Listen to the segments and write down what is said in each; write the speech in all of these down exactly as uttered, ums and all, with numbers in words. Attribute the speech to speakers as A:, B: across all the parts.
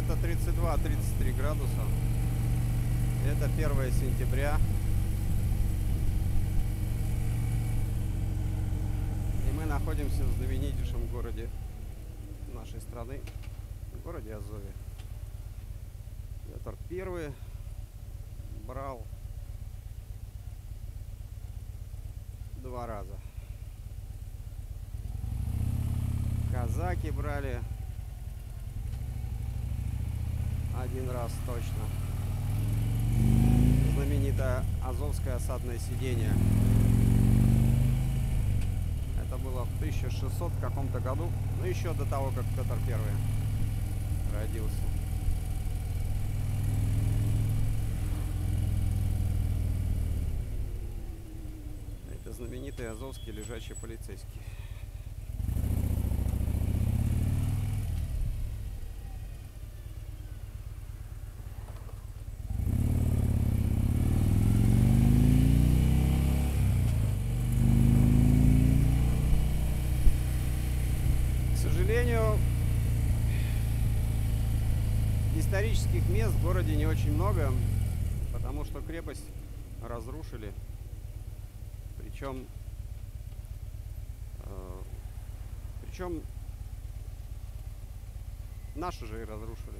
A: где-то тридцать два — тридцать три градуса. Это первое сентября. И мы находимся в знаменитейшем городе нашей страны, в городе Азове. Петр Первый брал два раза. Казаки брали один раз точно. Знаменитое Азовское осадное сидение. Это было в тысяча шестисотом каком-то году, ну еще до того, как Петр Первый родился. Это знаменитый азовский лежачий полицейский. К сожалению, исторических мест в городе не очень много, потому что крепость разрушили. Причем, э, причем наши же и разрушили.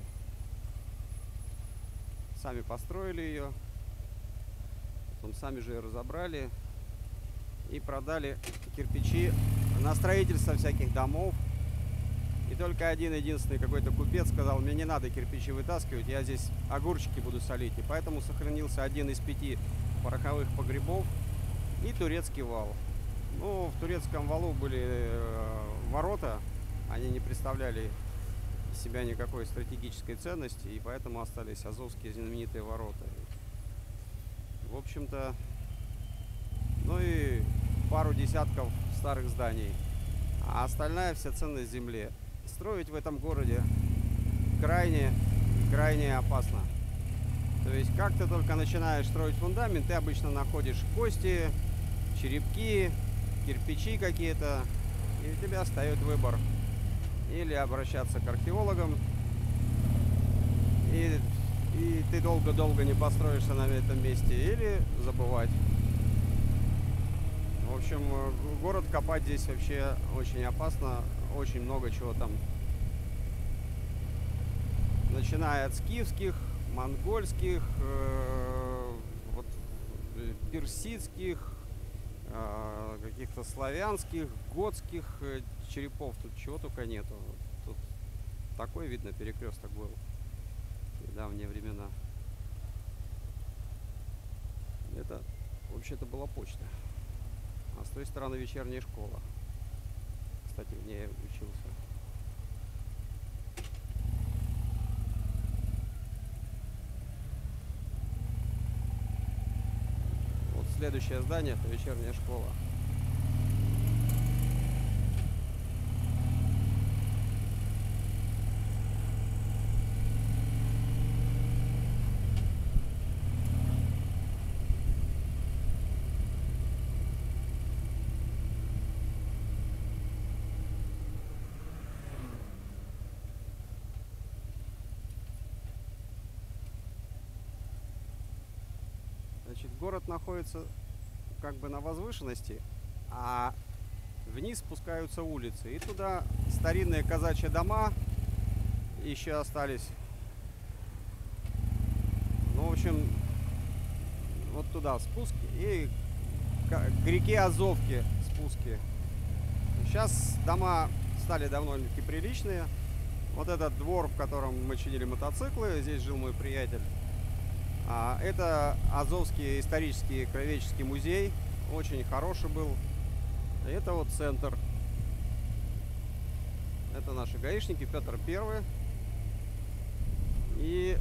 A: Сами построили ее, потом сами же и разобрали и продали кирпичи на строительство всяких домов. И только один единственный какой-то купец сказал: мне не надо кирпичи вытаскивать, я здесь огурчики буду солить. И поэтому сохранился один из пяти пороховых погребов и турецкий вал. Ну, в турецком валу были э, ворота, они не представляли из себя никакой стратегической ценности, и поэтому остались азовские знаменитые ворота. В общем-то, ну и пару десятков старых зданий, а остальная вся ценность земли. Строить в этом городе крайне, крайне опасно. То есть, как ты только начинаешь строить фундамент, ты обычно находишь кости, черепки, кирпичи какие-то, и у тебя встает выбор: или обращаться к археологам, и, и ты долго-долго не построишься на этом месте, или забывать. В общем, город копать здесь вообще очень опасно, очень много чего там, начиная от скифских, монгольских, э, вот, персидских, э, каких-то славянских, готских э, черепов. Тут чего только нету. Тут такой, видно, перекресток был в давние времена. Это вообще-то была почта. А с той стороны вечерняя школа. Кстати, в ней учился. Вот следующее здание — это вечерняя школа. Значит, город находится как бы на возвышенности, а вниз спускаются улицы. И туда старинные казачьи дома еще остались. Ну, в общем, вот туда спуски и к реке Азовке спуски. Сейчас дома стали довольно-таки приличные. Вот этот двор, в котором мы чинили мотоциклы, здесь жил мой приятель. А, это Азовский исторический краеведческий музей, очень хороший был. Это вот центр. Это наши гаишники, Петр Первый. И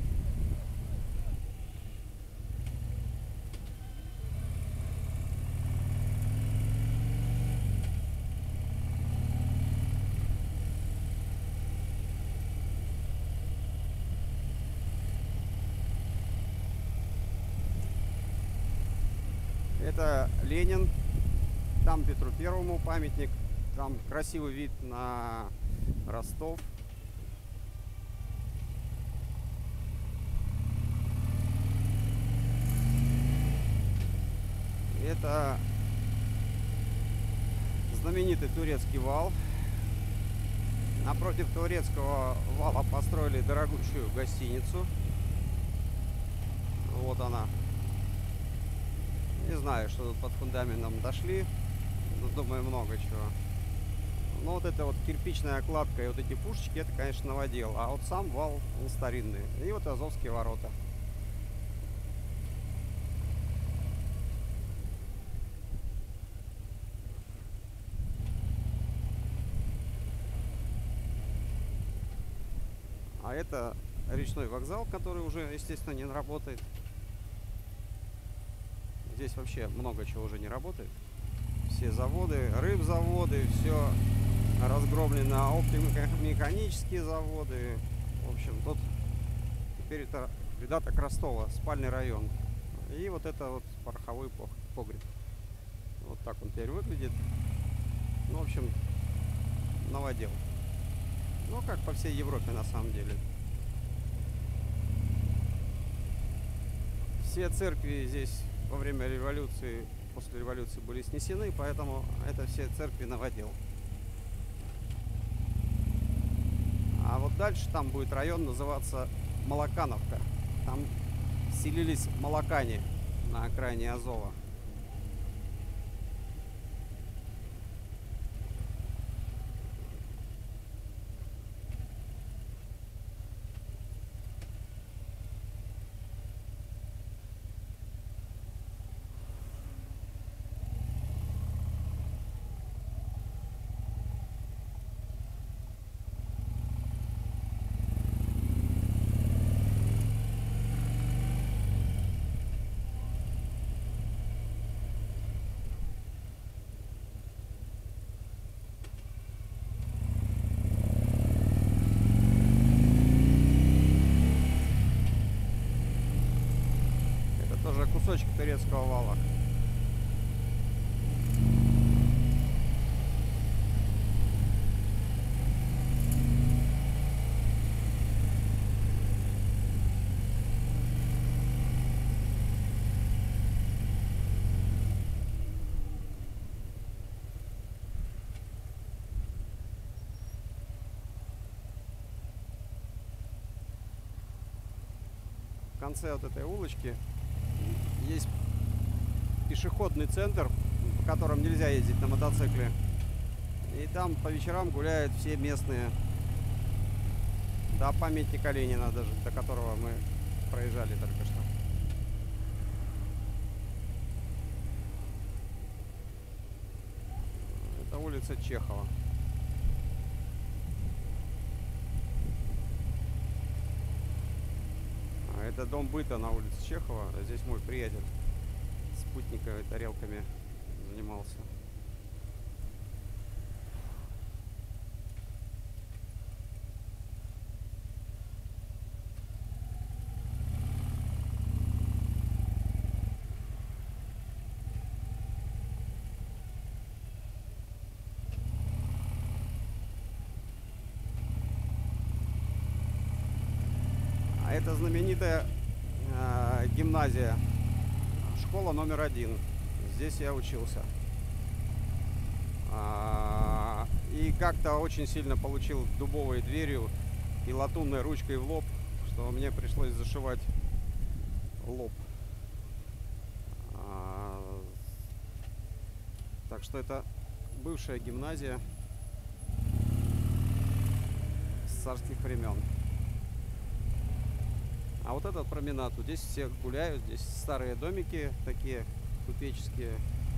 A: это Ленин, там Петру Первому памятник, там красивый вид на Ростов. Это знаменитый турецкий вал. Напротив турецкого вала построили дорогущую гостиницу. Вот она. Не знаю, что тут под фундаментом дошли. Но, думаю, много чего. Но вот эта вот кирпичная окладка и вот эти пушечки, это, конечно, новодел. А вот сам вал, он старинный. И вот Азовские ворота. А это речной вокзал, который уже, естественно, не работает. Здесь вообще много чего уже не работает. Все заводы, рыбзаводы, все разгромлено, оптомеханические заводы. В общем, тут теперь это придаток Ростова, спальный район. И вот это вот пороховой погреб. Вот так он теперь выглядит. Ну, в общем, новодел. Ну, как по всей Европе на самом деле. Все церкви здесь во время революции, после революции были снесены, поэтому это все церкви новодел. А вот дальше там будет район называться Молокановка. Там селились молокане на окраине Азова. Тоже кусочек турецкого вала. В конце вот этой улочки есть пешеходный центр, по которому нельзя ездить на мотоцикле. И там по вечерам гуляют все местные. До памятника Ленина даже, до которого мы проезжали только что. Это улица Чехова. Это дом быта на улице Чехова. Здесь мой приятель спутниковыми тарелками занимался. А это знаменитая э, гимназия, школа номер один. Здесь я учился. А, и как-то очень сильно получил дубовой дверью и латунной ручкой в лоб, что мне пришлось зашивать лоб. А, так что это бывшая гимназия с царских времен. А вот этот променад, вот здесь все гуляют, здесь старые домики такие купеческие.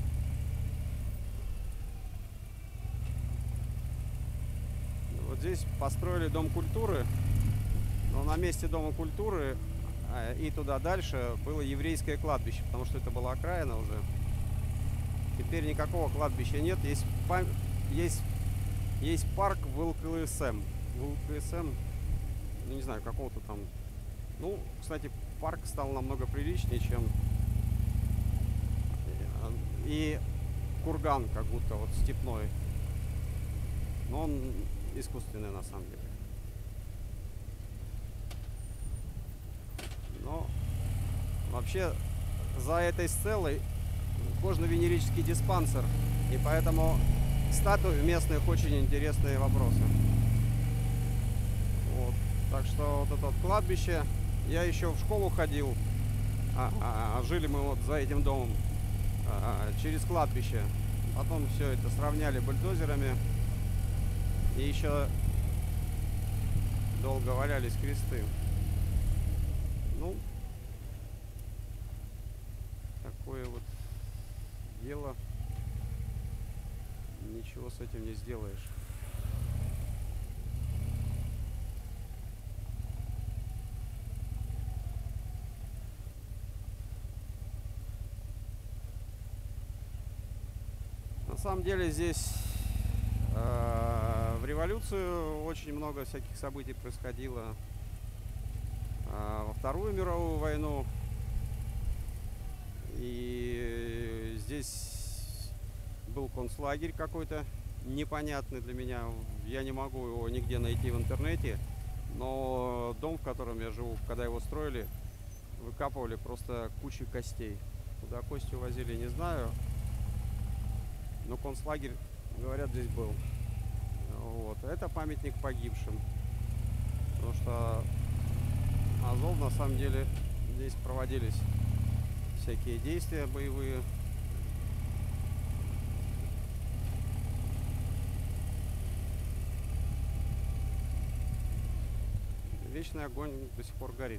A: Вот здесь построили дом культуры, но на месте дома культуры и туда дальше было еврейское кладбище, потому что это была окраина уже. Теперь никакого кладбища нет, есть, есть, есть парк в ЛКСМ. В ЛКСМ, ну не знаю, какого-то там. Ну, кстати, парк стал намного приличнее, чем и курган, как будто вот степной. Но он искусственный на самом деле. Но вообще за этой стелой кожно-венерический диспансер. И поэтому статуи местных очень интересные вопросы. Вот. Так что вот это вот кладбище. Я еще в школу ходил. А, а, а жили мы вот за этим домом. А, через кладбище. Потом все это сравняли бульдозерами. И еще долго валялись кресты. Ну, такое вот дело. Ничего с этим не сделаешь. На самом деле здесь э, в революцию очень много всяких событий происходило. Э, во Вторую мировую войну. И здесь был концлагерь какой-то непонятный для меня. Я не могу его нигде найти в интернете. Но дом, в котором я живу, когда его строили, выкапывали просто кучу костей. Куда кости увозили, не знаю. Но концлагерь, говорят, здесь был. Вот. Это памятник погибшим. Потому что Азов, на самом деле, здесь проводились всякие действия боевые. Вечный огонь до сих пор горит.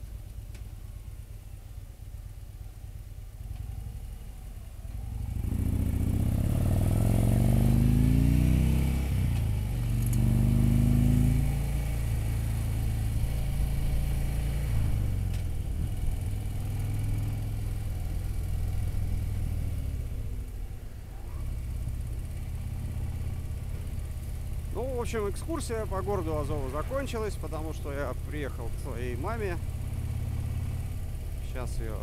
A: Ну, в общем, экскурсия по городу Азову закончилась, потому что я приехал к своей маме. Сейчас ее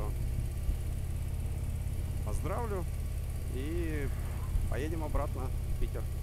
A: поздравлю и поедем обратно в Питер.